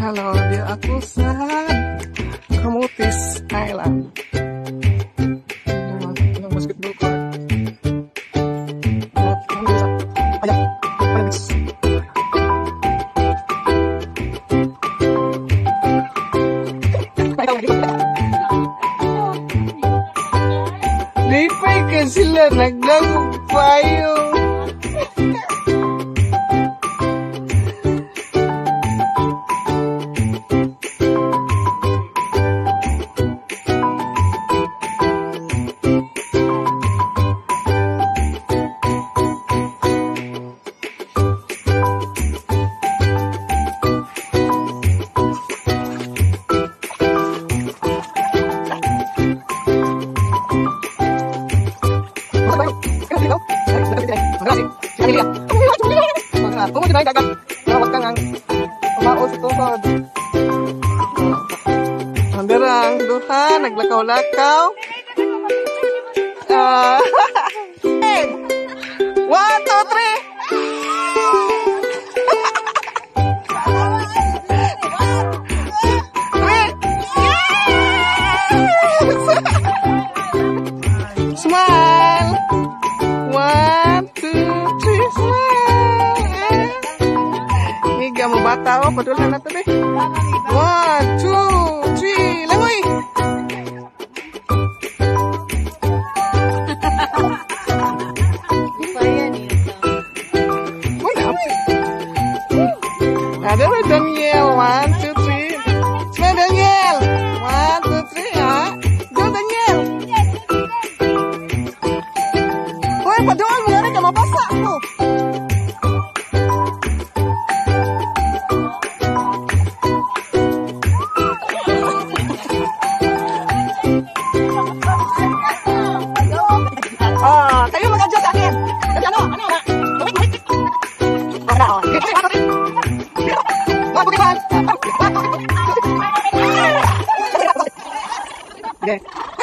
Kalau dia aku sangat Camotes Island. Yang basketball court. Lipay ka sila, naglagog payong. Tunggu di dagat. Lawak ka ngang umao sa tungkod. Mandarang duha, naglakaw-lakaw. 1, 2, 3. Smile. 1, 2, 3, smile. Higa mo bata o, padulan na ito deh. 1, 2, 3, langoy. Ada ba Daniel? 1, 2, 3. Smile Daniel. 1, 2, 3 ha. Go Daniel. Hoy, padulan mo na ka mabasa ko. Kayo mag-adjust sa akin. Kasi ano? Ano? Okay.